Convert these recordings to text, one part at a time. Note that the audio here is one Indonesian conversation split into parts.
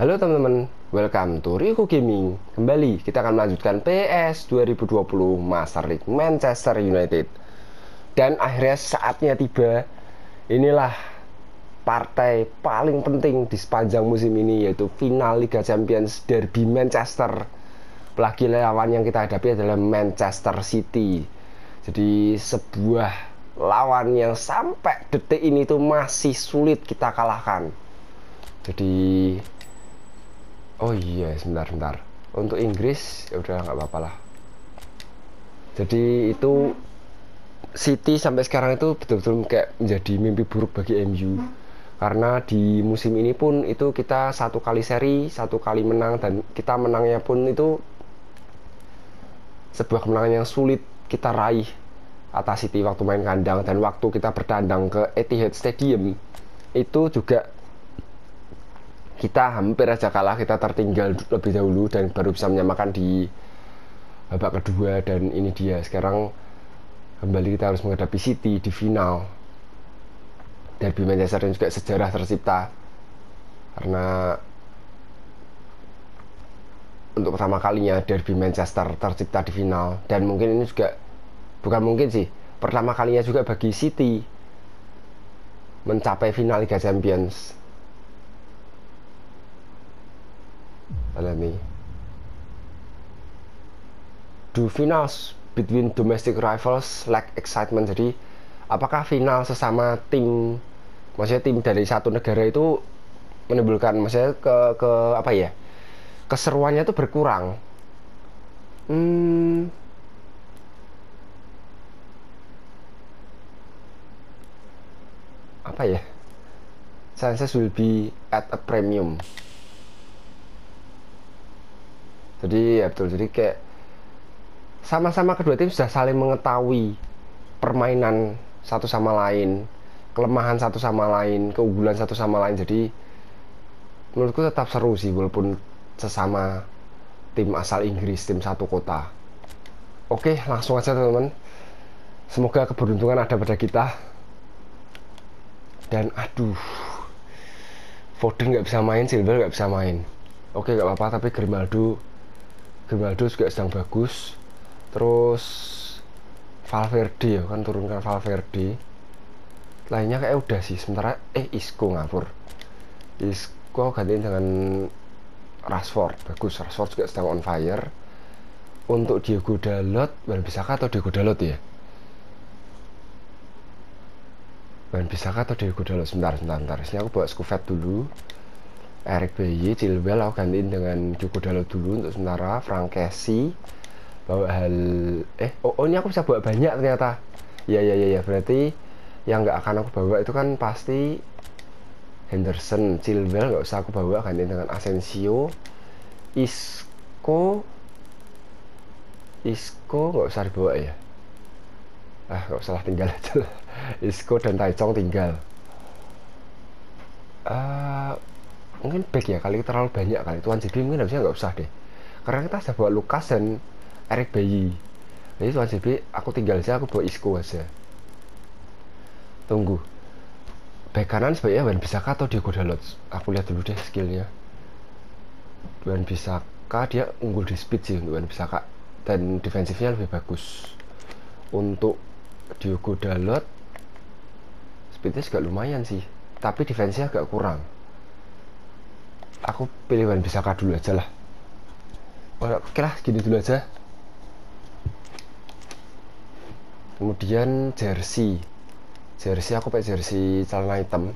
Halo teman-teman, welcome to Rico Gaming. Kembali kita akan melanjutkan PS 2020 Master League Manchester United. Dan akhirnya saatnya tiba. Inilah partai paling penting di sepanjang musim ini, yaitu final Liga Champions Derby Manchester. Apalagi lawan yang kita hadapi adalah Manchester City. Jadi sebuah lawan yang sampai detik ini tuh masih sulit kita kalahkan. Jadi oh iya, sebentar. Untuk Inggris ya udah nggak apa-apa lah. Jadi itu City sampai sekarang itu betul-betul kayak menjadi mimpi buruk bagi MU. Karena di musim ini pun itu kita satu kali seri, satu kali menang, dan kita menangnya pun itu sebuah kemenangan yang sulit kita raih atas City waktu main kandang, dan waktu kita bertandang ke Etihad Stadium itu juga kita hampir aja kalah, kita tertinggal lebih dahulu dan baru bisa menyamakan di babak kedua. Dan ini dia, sekarang kembali kita harus menghadapi City di final Derby Manchester, dan juga sejarah tercipta karena untuk pertama kalinya Derby Manchester tercipta di final. Dan mungkin ini juga, bukan mungkin sih, pertama kalinya juga bagi City mencapai final Liga Champions. Alami do finals between domestic rivals lack excitement. Jadi apakah final sesama tim, maksudnya tim dari satu negara itu menimbulkan, maksudnya ke apa ya, keseruannya itu berkurang. Apa ya, chances will be at a premium. Jadi ya betul, jadi kayak sama-sama kedua tim sudah saling mengetahui permainan satu sama lain, kelemahan satu sama lain, keunggulan satu sama lain. Jadi menurutku tetap seru sih, walaupun sesama tim asal Inggris, tim satu kota. Oke, langsung aja teman-teman. Semoga keberuntungan ada pada kita. Dan aduh, Foden nggak bisa main, Silver nggak bisa main. Oke, nggak apa-apa, tapi Grimaldo juga sedang bagus. Terus Valverde ya kan, turunkan Valverde. Lainnya kayak udah sih sementara. Isco ngapur. Isco gantiin dengan Rashford, bagus. Rashford juga sedang on fire. Untuk Diogo Dalot, Wan-Bissaka atau Diogo Dalot ya? Wan-Bissaka atau Diogo Dalot? Sebentar. Sini aku bawa Skuvet dulu. Eric Bailly, Chilwell aku gantiin dengan Diogo Dalot dulu untuk sementara. Frank Kessie bawa ini aku bisa bawa banyak ternyata. Ya, berarti yang nggak akan aku bawa itu kan pasti Henderson. Chilwell nggak usah aku bawa, gantiin dengan Asensio. Isco nggak usah dibawa ya. Nggak usah lah, tinggal aja lah. Isco dan Taicong tinggal. Mungkin back ya, kali terlalu banyak kali. Tuan JB mungkin harusnya nggak usah deh, karena kita sudah bawa Lukas dan Eric Bailly. Jadi Tuan JB aku tinggal aja, aku bawa Isco aja. Tunggu, back kanan sebaiknya Wan-Bissaka atau Diogo Dalot? Aku lihat dulu deh skillnya. Wan-Bissaka dia unggul di speed sih untuk Wan-Bissaka, dan defensifnya lebih bagus. Untuk Diogo Dalot speednya juga lumayan sih, tapi defensifnya agak kurang. Aku pilih Wan-Bissaka dulu aja lah. Oke lah, gini dulu aja. Kemudian jersey aku pakai jersey celana hitam.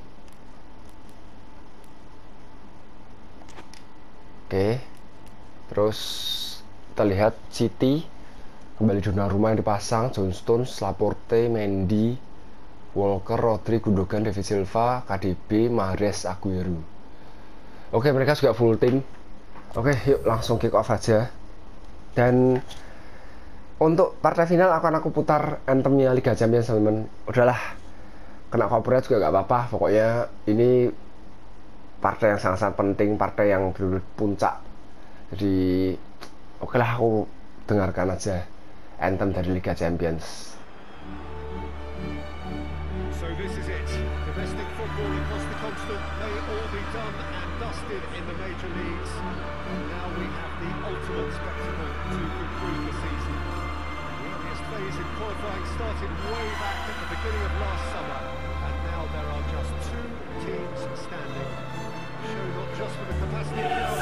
Oke. Terus kita lihat City kembali Donnarumma yang dipasang, John Stones, Laporte, Mendy, Walker, Rodri, Gundogan, David Silva, KDB, Mahrez, Aguero. Oke, mereka juga full tim. Oke, yuk langsung kick off aja. Dan untuk partai final akan aku putar anthemnya Liga Champions teman-teman. Udahlah, kena copyright juga gak apa-apa. Pokoknya ini partai yang sangat-sangat penting, partai yang dulu puncak. Jadi oke lah, aku dengarkan aja anthem dari Liga Champions. So this is it, the best in football. ball across the continent may all be done and dusted in the major leagues. Now we have the ultimate spectacle to conclude the season. The earliest phase in qualifying started way back at the beginning of last summer, and now there are just 2 teams standing. A show not just for the capacity of the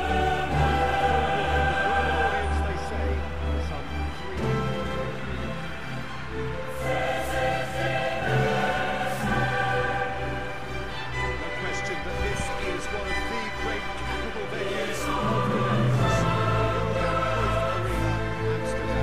audience, they say, some 300 million. No question that this is one of the great capital venues of the Netherlands. Johan Cruyff Arena, Amsterdam.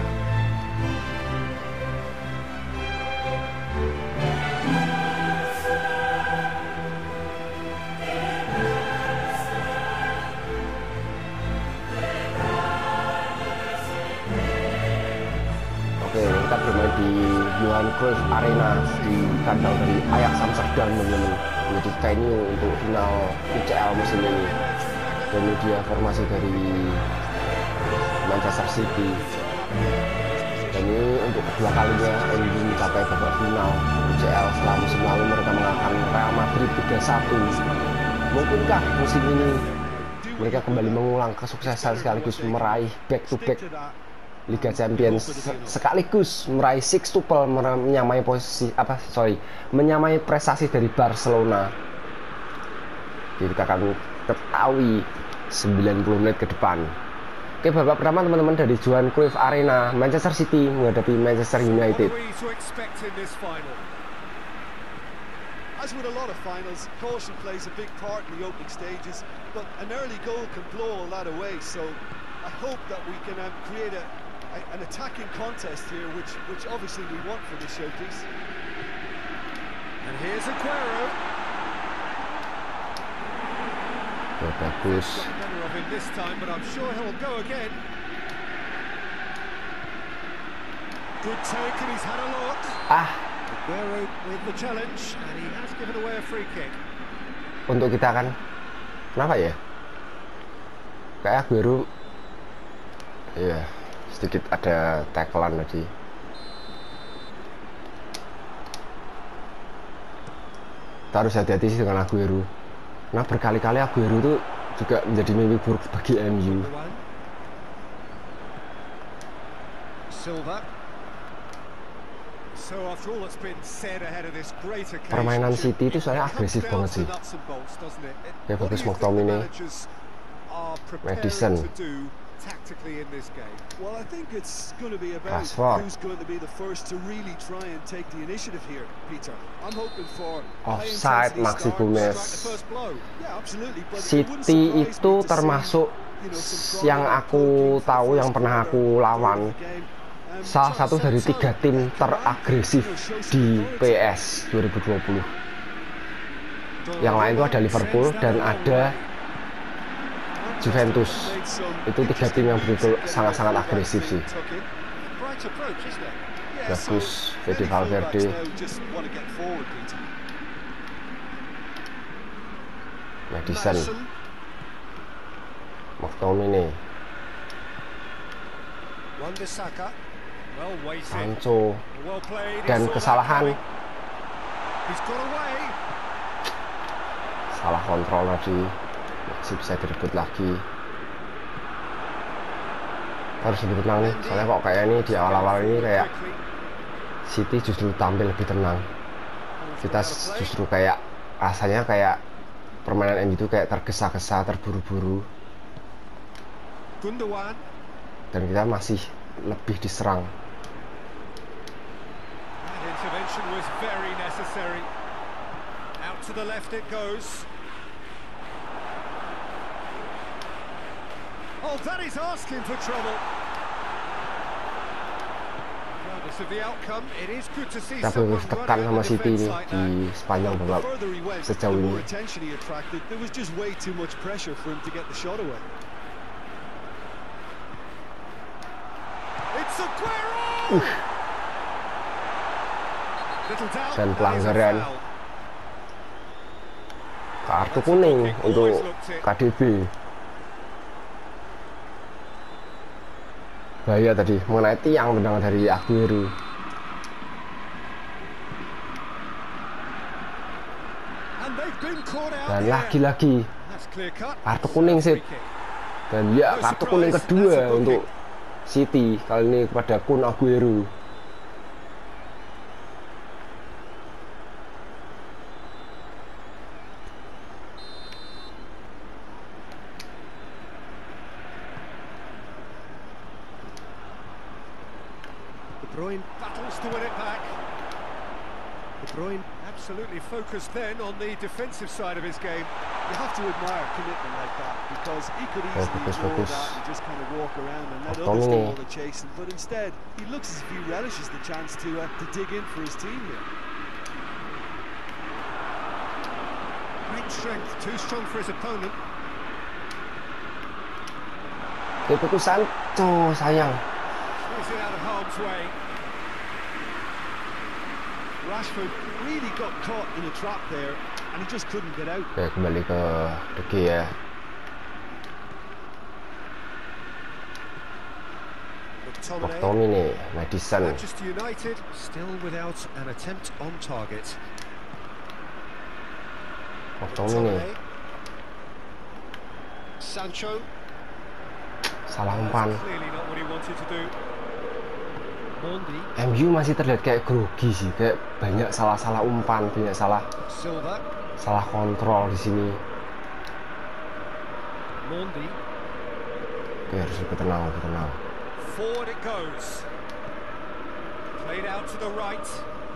Oke, kita bermain di Johan Cruyff Arena di kandang dari Ajax Amsterdam, teman-teman. Menjadi venue untuk final UCL musim ini. Dan ini dia formasi dari Manchester City. Dan ini untuk kedua kalinya MU mencapai babak final UCL setelah musim lalu mereka mengalahkan Real Madrid 3-1. Mungkinkah musim ini mereka kembali mengulang kesuksesan sekaligus meraih back-to-back Liga Champions, sekaligus meraih sextuple, menyamai menyamai prestasi dari Barcelona. Jadi kita akan ketahui 90 menit ke depan. Oke, babak pertama teman-teman dari Johan Cruyff Arena, Manchester City menghadapi Manchester United. As with a lot of finals, caution plays a big part in the opening stages, but an early goal can blow all that away. So I hope that we can create an attacking contest here, which obviously we want for this showpiece. And here's Aguero. Oh, bagus. Got the better of him this time, but I'm sure he'll go again. Good take, and he's had a look. Aguero with the challenge, and he has given away a free kick. Untuk kita kan, kenapa ya? Kayak Aguero, ya sedikit ada tackle-an tadi. Kita harus hati-hati sih dengan Aguero. Nah, berkali-kali Aguero itu juga menjadi mimpi buruk bagi MU. Silva. Permainan City itu soalnya agresif banget sih. Ya bagus McTominay, Maddison, Rashford. Offside Maxi Gomez. City itu termasuk yang aku tahu, yang pernah aku lawan, salah satu dari 3 tim teragresif di PS 2020. Yang lain itu ada Liverpool dan ada Juventus. Itu 3 tim yang betul sangat-sangat agresif sih. Bagus, Fede Valverde, Maddison, McTominay, Sancho, dan kesalahan, salah kontrol tadi, masih bisa direbut lagi. Harus lebih tenang nih, soalnya kok kayak ini di awal-awal ini kayak City justru tampil lebih tenang. Kita justru kayak rasanya kayak permainan MU itu kayak tergesa-gesa, terburu-buru, dan kita masih lebih diserang. Intervention was very necessary. Out to the left it goes. Oh, that is asking for trouble. Regardless of the outcome, it is good to see someone tekan sama City ini di sepanjang babak sejauh ini. There was just way too much pressure for him to get the shot away. It's Aguero. Dan pelanggaran, kartu kuning untuk KDB. Bahaya tadi, mengenai tiang tendangan dari Aguero. Dan lagi-lagi kartu kuning sih. Dan ya kartu kuning kedua untuk City, kali ini kepada Kun Aguero. De Bruyne battles to win it back. De Bruyne absolutely focused then on the defensive side of his game. You have to admire commitment like that, because he could easily ignore that and just kind of walk around and let others do all the chasing. But instead, he looks as if he relishes the chance to dig in for his team here. Great strength, too strong for his opponent. Itu Sancho, sayang. Is it out of harm's way? Rashford really got caught in a trap there, and he just couldn't get out. Oke, kembali ke De Gea. McTominay, Maddison. Manchester United still without an attempt on target. McTominay. Sancho. Salah umpan. Clearly not what he wanted to do. Mondi. MU masih terlihat kayak grogi sih, kayak banyak salah-salah umpan, banyak salah kontrol di sini. Mondi. Oke, harus lebih tenang, lebih tenang. Forward it goes. Played out to the right.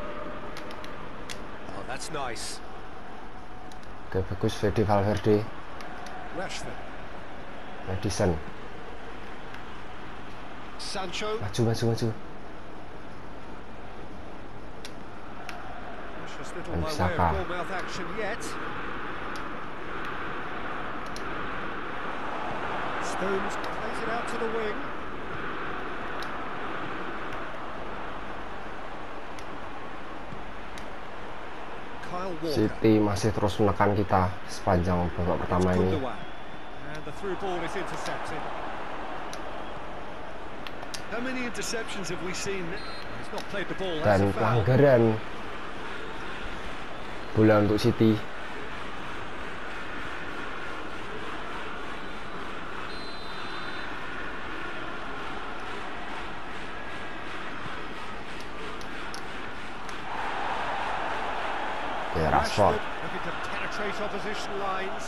Oh, that's nice. Oke, bagus Fede Valverde. Rashford. Maddison. Sancho. Maju. Just little And by way of Saka. Bournemouth action yet. Stones plays it out to the wing. Kyle Walker. City masih terus menekan kita sepanjang babak pertama ini. And the through ball is intercepted. How many interceptions have we seen? He's not played the ball. That's Dan a foul. pelanggaran bola untuk City. Oke, Rashford. Looking to penetrate opposition lines.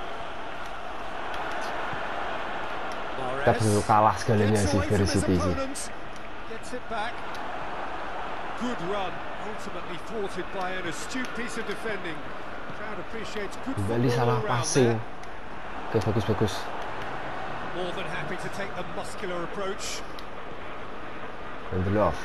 Kita benar kalah segalanya sih dari City sih. Gets it back. Good run, ultimately thwarted by an astute piece of defending. Crowd appreciates good Kembali football salah around passing. there. Oke, bagus. More than happy to take the muscular approach. Lindelof.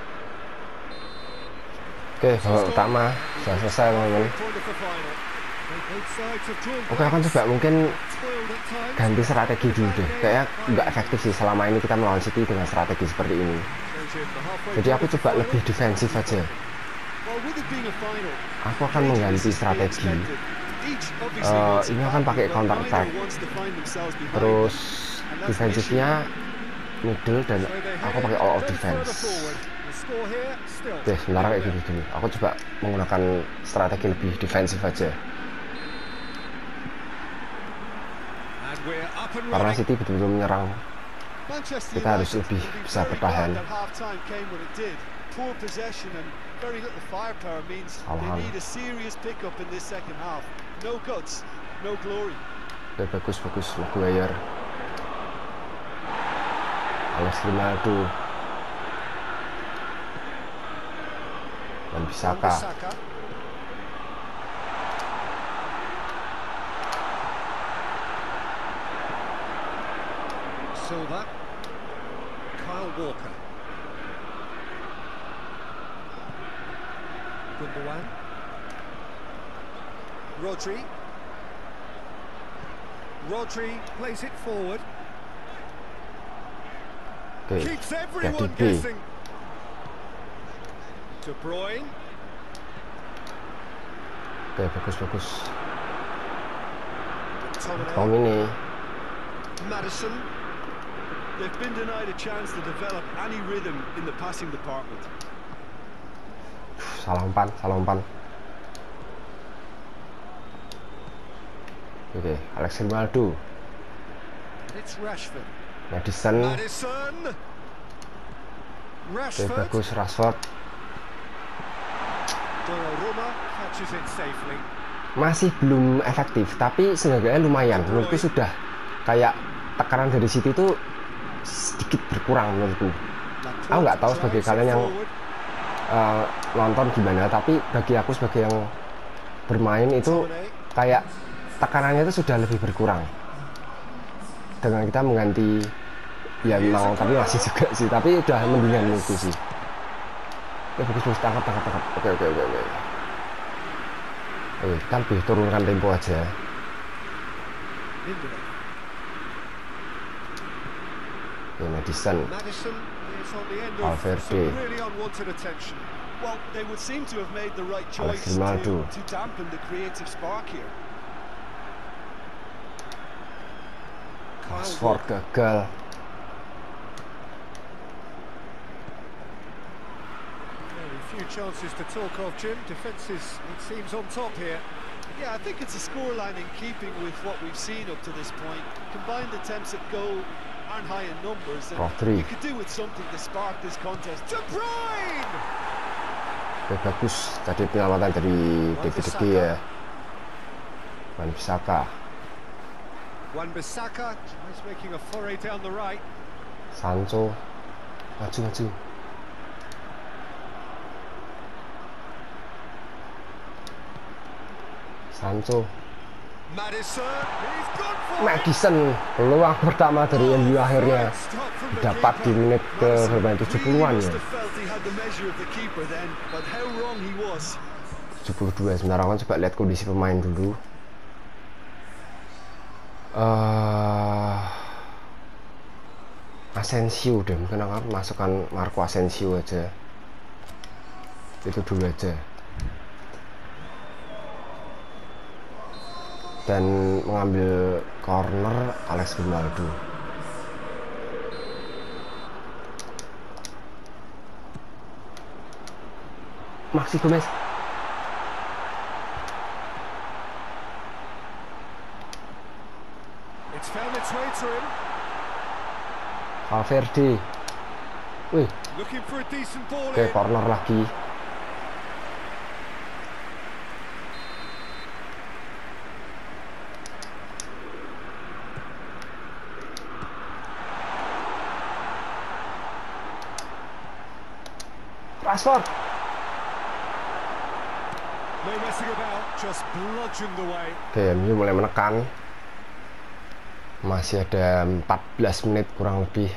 Oke, babak pertama sudah selesai teman-teman. Point of the final. Both sides have drawn Oke, akan coba mungkin spoiled at times. ganti strategi dulu deh. Kayaknya nggak efektif sih selama ini kita melawan City dengan strategi seperti ini. Jadi aku coba lebih defensif aja. Well, with it being a final, Aku akan mengganti strategi. Ini akan pakai counter attack. Terus defensifnya middle dan aku pakai all out defense. Oke, sebentar kayak gitu dulu. Aku coba menggunakan strategi lebih defensif aja. Karena City betul-betul menyerang, kita harus lebih bisa bertahan. Salahan. Oke, bagus Maguire. Alex Grimaldo dan Bisaka. Silva. Kyle Walker. Gundogan. Rodri plays it forward. Oke, Keeps everyone KDB. guessing. De Bruyne. Oke, bagus. McTominay. Tomini. Maddison. They've been denied a chance to develop any rhythm in the passing department. Salah umpan. Oke, Alex Grimaldo, It's Rashford. Madison. Madison. Oke, Rashford. bagus Rashford. Donnarumma catches it safely. Masih belum efektif, tapi seenggaknya lumayan. Menurutku sudah kayak tekanan dari City itu sedikit berkurang menurutku. Aku nggak tahu sebagai kalian yang nonton gimana, tapi bagi aku sebagai yang bermain itu kayak tekanannya itu sudah lebih berkurang dengan kita mengganti, ya memang tapi masih juga sih, tapi udah mendingan menurutku sih. Ya bagus, tangkap. Oke. Kita lebih turunkan tempo aja. Ya, Madison. Madison is on the end of Valverde. some really unwanted attention. Well, they would seem to have made the right Alex choice Grimaldo. to dampen the creative spark here. Rashford gagal. Very few chances to talk of, Jim. Defence is, it seems, on top here. Yeah, I think it's a scoreline in keeping with what we've seen up to this point. Combined attempts at goal aren't high in numbers, and Rodri. you could do with something to spark this contest. De Bruyne! Oke, bagus tadi penyelamatan dari David De Gea. Wan-Bissaka. Wan-Bissaka tries making a foray down the right. Sancho. Maju. Sancho. Madison, he's gone for Madison, peluang pertama dari MU akhirnya dapat di menit ke berapa, 70-an ya. 72. Sebentar kan coba lihat kondisi pemain dulu. Asensio deh, mungkin akan masukkan Marco Asensio aja. Itu dulu aja. Dan mengambil corner Alex Grimaldo. Maxi Gomez. It's found its way to him. Valverde. Wih, Looking for a decent ball oke, in. corner lagi. Rashford. No messing about, just bludgeoned away. Oke, MU mulai menekan. Masih ada 14 menit kurang lebih.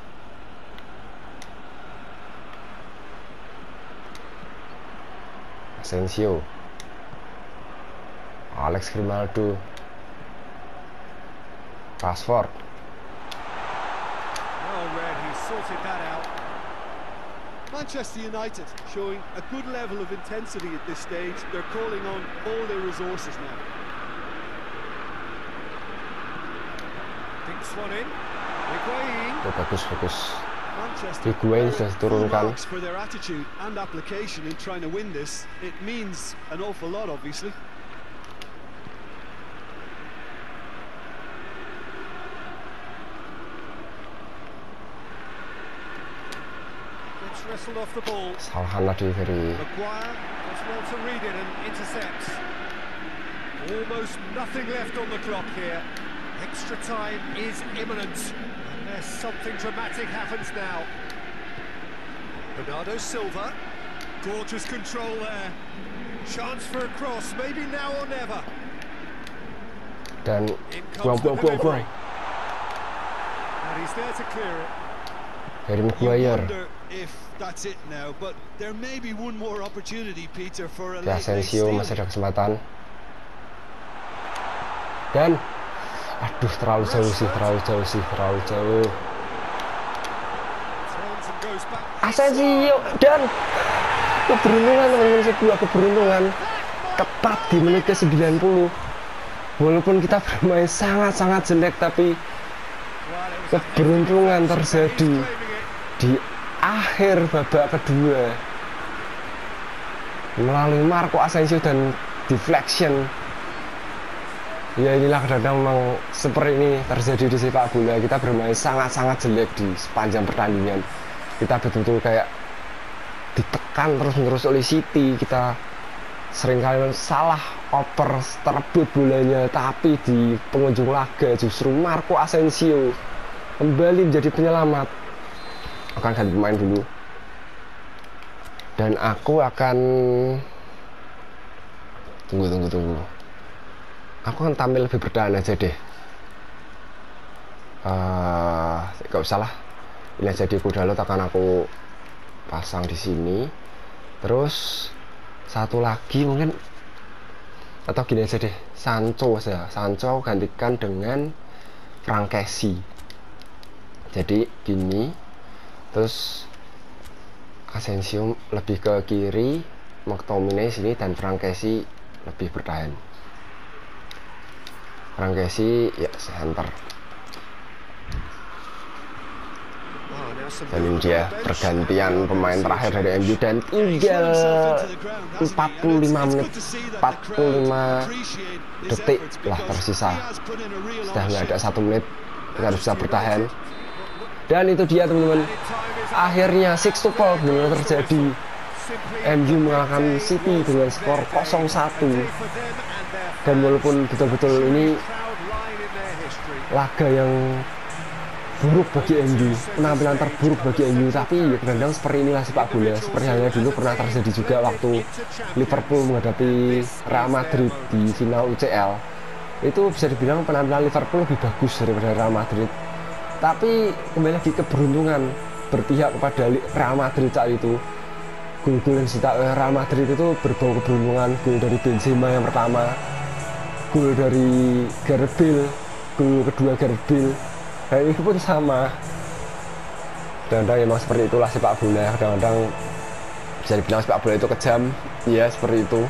Asensio. Alex Grimaldo. Rashford. Well read, he sorted that out. Manchester United showing a good level of intensity at this stage. They're calling on all their resources now. Thinks one in. Higuain. Oh, bagus. Manchester Higuain sudah diturunkan. full marks for their attitude and application in trying to win this. It means an awful lot, obviously. Gets wrestled off the ball. Kesalahan tadi dari Maguire does well to read it and intercepts. Almost nothing left on the clock here. Extra time is imminent. Unless something dramatic happens now. Bernardo Silva. Gorgeous control there. Chance for a cross, maybe now or never. dan In comes the buang. delivery. And he's there to clear it. Harry You Maguire. wonder if that's it now, but there may be one more opportunity, Peter, for a Oke, late Asensio masih ada kesempatan. Dan aduh, terlalu jauh. Turns and goes back. Asensio dan keberuntungan, teman-teman, sebuah keberuntungan tepat di menit ke 90. Walaupun kita bermain sangat jelek, tapi Well, it was a keberuntungan he's terjadi claiming it. di akhir babak kedua melalui Marco Asensio dan deflection. Ya inilah kadang-kadang memang seperti ini terjadi di sepak bola. Kita bermain sangat-sangat jelek di sepanjang pertandingan. Kita betul-betul kayak ditekan terus-menerus oleh City. Kita seringkali salah oper terbut bolanya, tapi di pengunjung laga justru Marco Asensio kembali menjadi penyelamat. Akan ganti pemain dulu. Dan aku akan tunggu. Aku akan tampil lebih bertahan aja deh. Gak usah lah. Ini aja di Kudalot akan aku pasang di sini. Terus satu lagi mungkin, atau gini aja deh, Sancho gantikan dengan Frankesi. Jadi gini. Terus Asensio lebih ke kiri, McTominay sini, dan Frankesi lebih bertahan. Frankesi ya center. Dan ini dia pergantian pemain terakhir dari MU dan tinggal 45 menit 45 detik lah tersisa. Sudah nggak ada 1 menit, kita harus bisa bertahan. Dan itu dia teman-teman, akhirnya 6-4 benar terjadi. MU mengalahkan City dengan skor 0-1. Dan walaupun betul-betul ini laga yang buruk bagi MU, penampilan terburuk bagi MU, tapi ya kadang-kadang seperti inilah sepak bola. Seperti halnya dulu pernah terjadi juga waktu Liverpool menghadapi Real Madrid di final UCL. Itu bisa dibilang penampilan Liverpool lebih bagus daripada Real Madrid. Tapi kembali lagi keberuntungan berpihak kepada Real Madrid saat itu. Gol-gol yang dicetak oleh Real Madrid itu berbau keberuntungan. Gol dari Benzema yang pertama, gol dari Gareth Bale, gol kedua Gareth Bale, dan ini pun sama. Kadang-kadang memang seperti itulah sepak bola. Kadang-kadang bisa dibilang sepak bola itu kejam, ya seperti itu.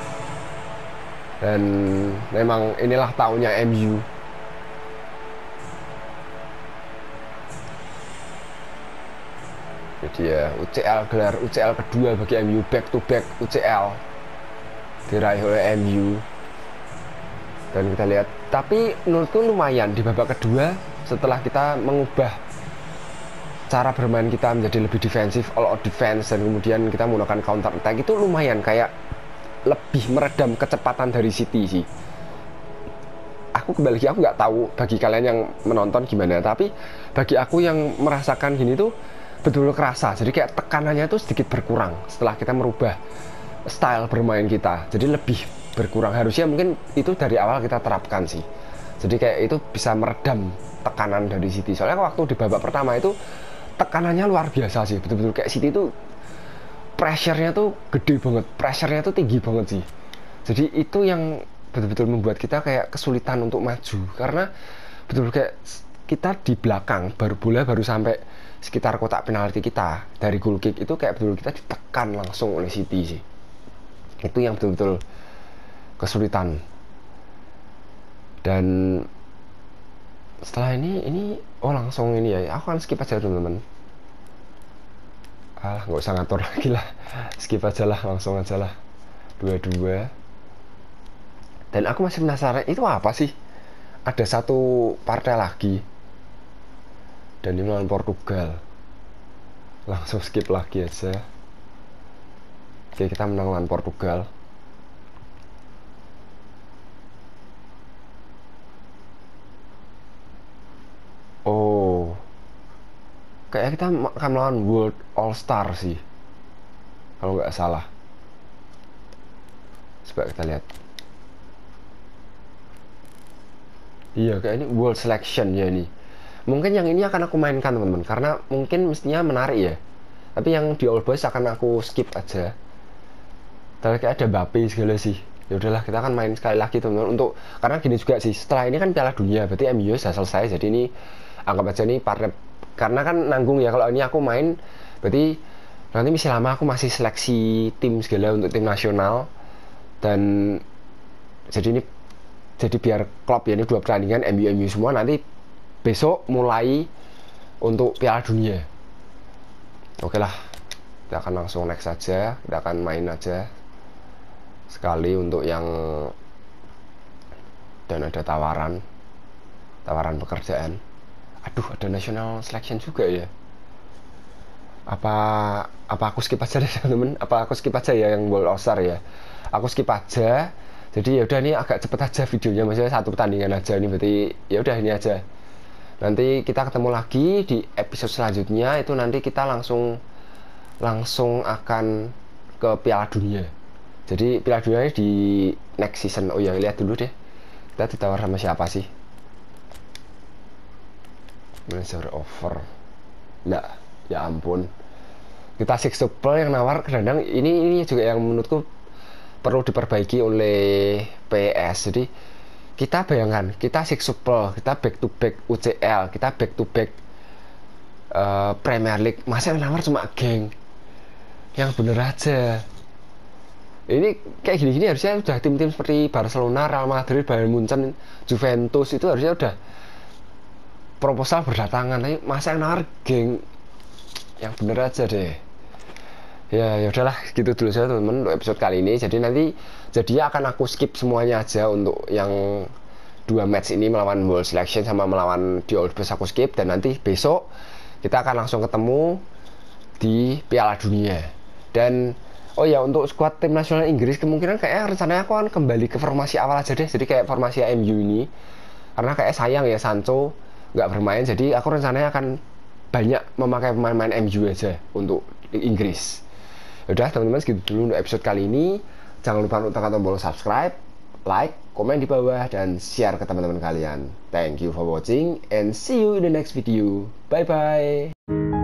Dan memang inilah tahunnya MU. Jadi ya UCL, gelar UCL kedua bagi MU, back to back UCL diraih oleh MU. Dan kita lihat, tapi menurutku lumayan di babak kedua setelah kita mengubah cara bermain kita menjadi lebih defensif, all out defense, dan kemudian kita menggunakan counter attack, itu lumayan kayak lebih meredam kecepatan dari City sih. Aku kembali lagi, aku nggak tahu bagi kalian yang menonton gimana, tapi bagi aku yang merasakan gini tuh betul-betul kerasa. Jadi kayak tekanannya itu sedikit berkurang setelah kita merubah style bermain kita, jadi lebih berkurang. Harusnya mungkin itu dari awal kita terapkan sih. Jadi kayak itu bisa meredam tekanan dari City. Soalnya waktu di babak pertama itu tekanannya luar biasa sih, betul-betul kayak City itu pressure-nya tuh gede banget, pressure-nya tuh tinggi banget sih. Jadi itu yang betul-betul membuat kita kayak kesulitan untuk maju, karena betul-betul kayak kita di belakang, bola baru sampai sekitar kotak penalti kita dari goal kick itu kayak betul kita ditekan langsung oleh City sih. Itu yang betul-betul kesulitan. Dan setelah ini langsung ini ya, aku akan skip aja teman-teman. Nggak usah ngatur lagi lah, skip aja lah, langsung aja lah 2-2. Dan aku masih penasaran itu apa sih, ada satu partai lagi dan ini melawan Portugal. Langsung skip lagi aja. Oke, kita menang lawan Portugal. Oh, kayak kita akan melawan World All Star sih, kalau nggak salah. Coba kita lihat. Iya, kayak ini World Selection ya ini. Mungkin yang ini akan aku mainkan teman-teman, karena mungkin mestinya menarik ya. Tapi yang di All Boys akan aku skip aja. Tapi kayak ada Mbappe segala sih. Ya udahlah, kita akan main sekali lagi teman-teman. Untuk karena gini juga sih, setelah ini kan Piala Dunia, berarti MU sudah selesai. Jadi ini anggap aja nih partai, karena kan nanggung ya kalau ini aku main. Berarti nanti masih lama aku masih seleksi tim segala untuk tim nasional. Dan jadi ini, jadi biar klub ya, ini 2 pertandingan MU semua, nanti besok mulai untuk Piala Dunia. Oke lah, kita akan langsung next saja. Kita akan main aja sekali untuk yang dan ada tawaran pekerjaan. Aduh, ada national selection juga ya. Apa aku skip aja deh teman-teman? Apa aku skip aja ya yang World All-Star ya? Aku skip aja. Jadi ya udah, ini agak cepet aja videonya, maksudnya satu pertandingan aja nih, berarti ya udah ini aja. Nanti kita ketemu lagi di episode selanjutnya, itu nanti kita langsung akan ke Piala Dunia. Jadi Piala Dunia di next season. Oh ya, lihat dulu deh, kita ditawar sama siapa sih? Manager offer. Nggak, ya ampun. Kita Sixtuple yang nawar kadang ini juga yang menurutku perlu diperbaiki oleh PS. Jadi kita bayangkan, kita Sixtuple, kita back to back UCL, kita back to back Premier League, masa yang nawar cuma geng? Yang bener aja. Ini kayak gini-gini harusnya udah tim-tim seperti Barcelona, Real Madrid, Bayern Munchen, Juventus itu harusnya udah proposal berdatangan. Tapi masa yang nawar geng? Yang bener aja deh. Ya udahlah, gitu dulu saya teman-teman untuk episode kali ini. Jadi akan aku skip semuanya aja untuk yang 2 match ini, melawan World Selection sama melawan The Old Boys aku skip, dan nanti besok kita akan langsung ketemu di Piala Dunia. Dan oh ya, untuk skuad tim nasional Inggris kemungkinan kayak rencananya aku akan kembali ke formasi awal aja deh. Jadi kayak formasi MU ini, karena kayak sayang ya Sancho nggak bermain, jadi aku rencananya akan banyak memakai pemain-pemain MU aja untuk Inggris. Udah teman-teman, segitu dulu untuk episode kali ini. Jangan lupa untuk tekan tombol subscribe, like, komen di bawah, dan share ke teman-teman kalian. Thank you for watching and see you in the next video. Bye bye.